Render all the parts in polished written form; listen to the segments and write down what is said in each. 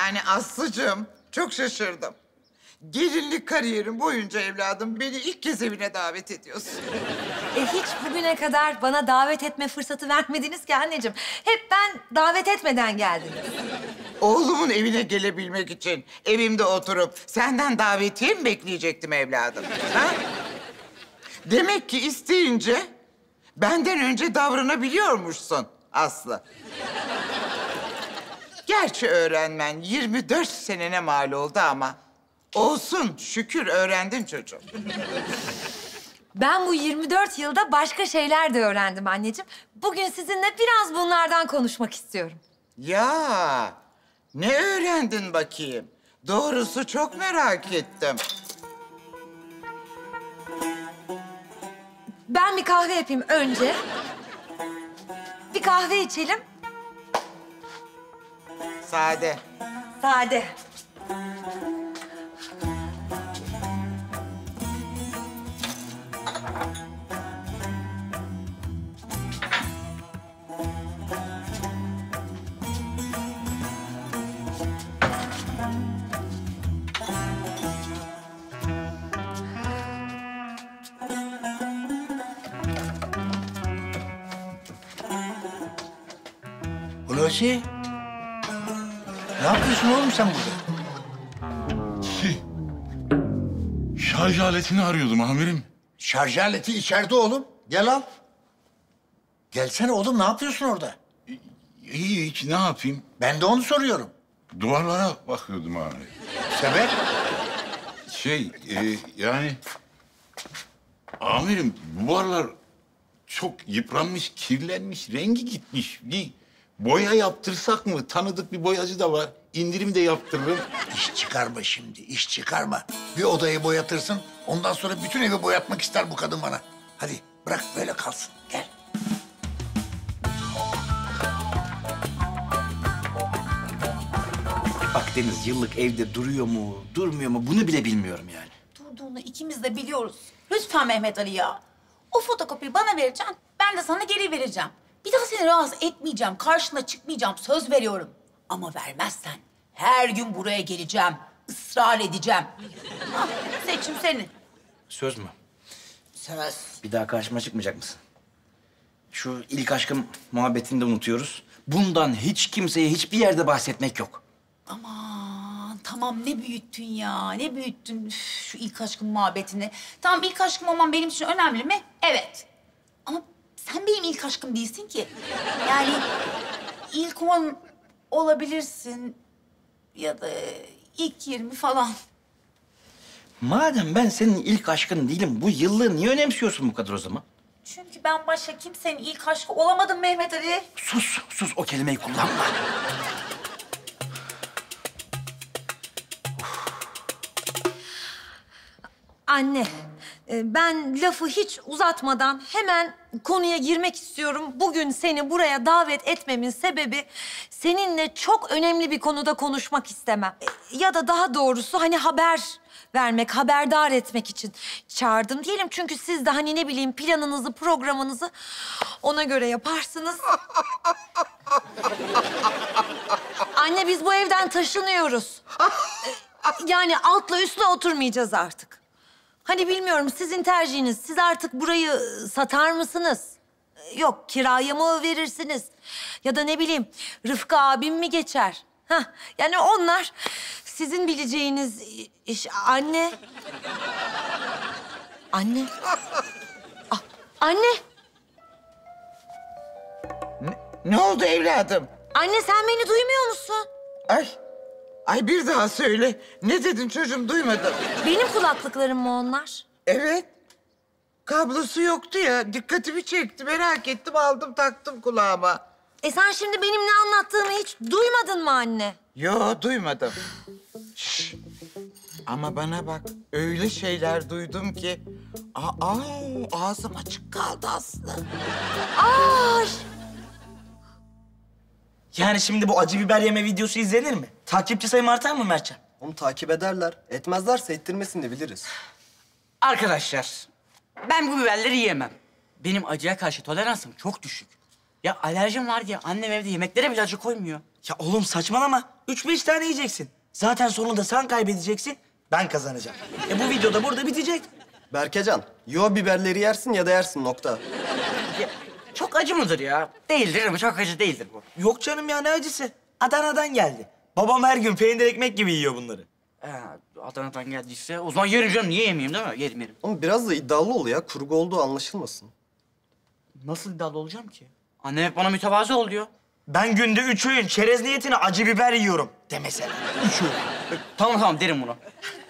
Yani Aslı'cığım çok şaşırdım. Gelinlik kariyerim boyunca evladım beni ilk kez evine davet ediyorsun. Hiç bugüne kadar bana davet etme fırsatı vermediniz ki anneciğim. Hep ben davet etmeden geldiniz. Oğlumun evine gelebilmek için evimde oturup senden davetiye mi bekleyecektim evladım? Ha? Demek ki isteyince benden önce davranabiliyormuşsun Aslı. Gerçi öğrenmen 24 senene mal oldu ama olsun şükür öğrendin çocuğum. Ben bu 24 yılda başka şeyler de öğrendim anneciğim. Bugün sizinle biraz bunlardan konuşmak istiyorum. Ya ne öğrendin bakayım? Doğrusu çok merak ettim. Ben bir kahve yapayım önce. Bir kahve içelim. Sade. Sade. Hulusi, ne yapıyorsun oğlum sen burada? Şarj aletini arıyordum amirim. Şarj aleti içeride oğlum. Gel al. Gelsene oğlum, ne yapıyorsun orada? İyi hiç ne yapayım? Ben de onu soruyorum. Duvarlara bakıyordum abi. Sebep? Yani... Amirim duvarlar çok yıpranmış, kirlenmiş, rengi gitmiş. Bir boya yaptırsak mı? Tanıdık bir boyacı da var. İndirim de yaptırırım. İş çıkarma şimdi, iş çıkarma. Bir odayı boyatırsın, ondan sonra bütün evi boyatmak ister bu kadın bana. Hadi bırak böyle kalsın, gel. Akdeniz yıllık evde duruyor mu, durmuyor mu bunu bile bilmiyorum yani. Durduğunu ikimiz de biliyoruz. Lütfen Mehmet Ali ya. O fotokopiyi bana vereceksin, ben de sana geri vereceğim. Bir daha seni rahatsız etmeyeceğim, karşına çıkmayacağım, söz veriyorum. Ama vermezsen her gün buraya geleceğim, ısrar edeceğim. Ah, seçim senin. Söz mü? Söz. Bir daha karşıma çıkmayacak mısın? Şu ilk aşkım muhabbetini de unutuyoruz. Bundan hiç kimseye hiçbir yerde bahsetmek yok. Aman tamam, ne büyüttün ya, ne büyüttün üf, şu ilk aşkın muhabbetini. Tamam, ilk aşkım olman benim için önemli mi? Evet. Ama sen benim ilk aşkım değilsin ki. Yani ilk 10 olabilirsin ya da ilk 20 falan. Madem ben senin ilk aşkın değilim, bu yıllığı niye önemsiyorsun bu kadar o zaman? Çünkü ben başka kimsenin ilk aşkı olamadım Mehmet Ali. Sus, sus o kelimeyi kullanma. Anne, ben lafı hiç uzatmadan hemen konuya girmek istiyorum. Bugün seni buraya davet etmemin sebebi seninle çok önemli bir konuda konuşmak istemem. Ya da daha doğrusu hani haber vermek, haberdar etmek için çağırdım diyelim. Çünkü siz de hani ne bileyim planınızı, programınızı ona göre yaparsınız. Anne biz bu evden taşınıyoruz. Yani altla üstle oturmayacağız artık. Hani bilmiyorum sizin tercihiniz. Siz artık burayı satar mısınız? Yok kiraya mı verirsiniz? Ya da ne bileyim Rıfkı abim mi geçer? Hah, yani onlar sizin bileceğiniz iş. Anne. Anne. Ah, anne. Ne oldu evladım? Anne sen beni duymuyor musun? Ay bir daha söyle. Ne dedin çocuğum duymadım. Benim kulaklıklarım mı onlar? Evet. Kablosu yoktu ya. Dikkatimi çekti. Merak ettim aldım taktım kulağıma. Sen şimdi benim ne anlattığımı hiç duymadın mı anne? Yo duymadım. Şş. Ama bana bak öyle şeyler duydum ki... ağzım açık kaldı Aslı. Ay! Yani şimdi bu acı biber yeme videosu izlenir mi? Takipçi sayım artar mı Mertcan? Onu takip ederler. Etmezlerse ettirmesini de biliriz. Arkadaşlar, ben bu biberleri yiyemem. Benim acıya karşı toleransım çok düşük. Ya alerjim var diye annem evde yemeklere bile acı koymuyor. Ya oğlum saçmalama. 3-5 tane yiyeceksin. Zaten sonunda sen kaybedeceksin, ben kazanacağım. Bu videoda burada bitecek. Berkecan, ya o biberleri yersin ya da yersin nokta. Ya, çok acı mıdır ya? Değildir ama çok acı değildir bu. Yok canım ya, ne acısı? Adana'dan geldi. Babam her gün peynir ekmek gibi yiyor bunları. Adana'dan geldiyse o zaman yerim canım. Niye yemeyeyim değil mi? Yerim. Ama biraz da iddialı ol ya. Kurgu olduğu anlaşılmasın. Nasıl iddialı olacağım ki? Annem hep bana mütevazı ol diyor. Ben günde 3 öğün çerez niyetine acı biber yiyorum de mesela. 3 öğün. Tamam derim bunu.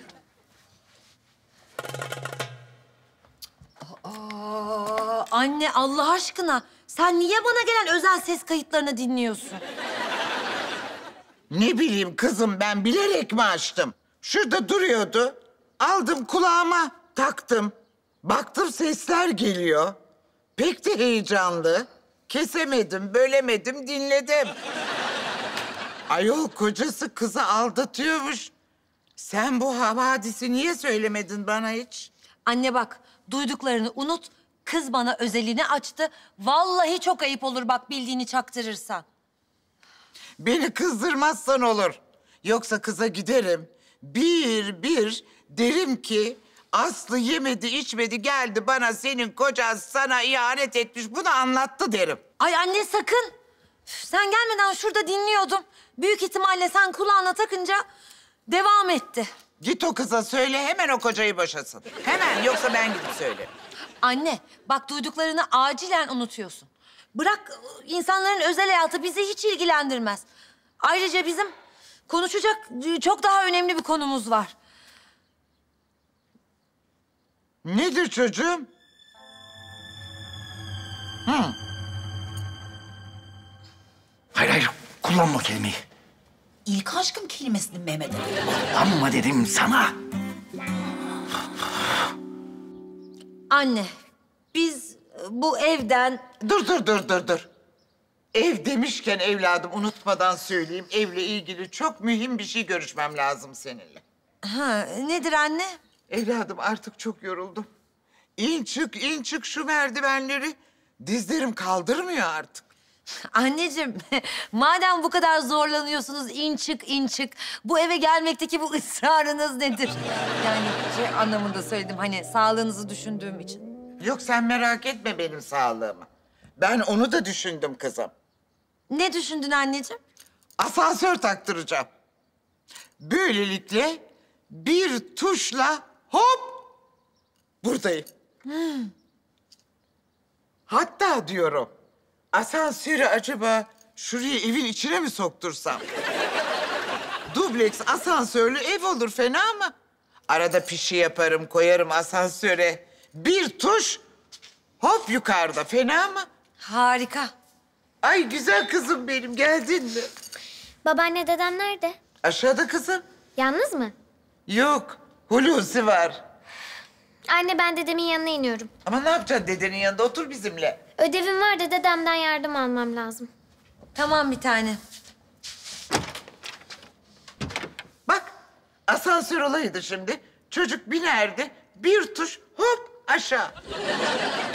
Anne Allah aşkına sen niye bana gelen özel ses kayıtlarını dinliyorsun? Ne bileyim kızım, ben bilerek mi açtım? Şurada duruyordu. Aldım kulağıma, taktım. Baktım sesler geliyor. Pek de heyecanlı. Kesemedim, bölemedim, dinledim. Ayol kocası kızı aldatıyormuş. Sen bu havadisi niye söylemedin bana hiç? Anne bak duyduklarını unut. Kız bana özelini açtı. Vallahi çok ayıp olur bak bildiğini çaktırırsan. Beni kızdırmazsan olur. Yoksa kıza giderim. Bir derim ki Aslı yemedi içmedi geldi bana senin kocan sana ihanet etmiş bunu anlattı derim. Ay anne sakın. Üf, sen gelmeden şurada dinliyordum. Büyük ihtimalle sen kulağına takınca devam etti. Git o kıza söyle hemen o kocayı boşasın. Hemen, yoksa ben gidip söylerim. Anne bak duyduklarını acilen unutuyorsun. Bırak insanların özel hayatı bizi hiç ilgilendirmez. Ayrıca bizim konuşacak çok daha önemli bir konumuz var. Nedir çocuğum? Hayır, kullanma o kelimeyi. İlk aşkım kelimesini Mehmet Ali. Kullanma dedim sana. Anne biz bu evden... Dur. Ev demişken evladım unutmadan söyleyeyim. Evle ilgili çok mühim bir şey görüşmem lazım seninle. Ha, nedir anne? Evladım artık çok yoruldum. İn çık şu merdivenleri. Dizlerim kaldırmıyor artık. Anneciğim, madem bu kadar zorlanıyorsunuz in çık. Bu eve gelmekteki bu ısrarınız nedir? Yani anlamında söyledim hani sağlığınızı düşündüğüm için. Yok sen merak etme benim sağlığımı. Ben onu da düşündüm kızım. Ne düşündün anneciğim? Asansör taktıracağım. Böylelikle bir tuşla hop buradayım. Hatta diyorum asansörü acaba şuraya evin içine mi soktursam? Dubleks asansörlü ev olur, fena mı? Arada pişi yaparım, koyarım asansöre. Bir tuş hop yukarıda, fena mı? Harika. Ay güzel kızım benim, geldin mi? Babaanne dedem nerede? Aşağıda kızım. Yalnız mı? Yok, Hulusi var. Anne ben dedemin yanına iniyorum. Ama ne yapacaksın dedenin yanında? Otur bizimle. Ödevim var da dedemden yardım almam lazım. Tamam bir tane. Bak, asansör olaydı şimdi. Çocuk binerdi, bir tuş hop aşağı.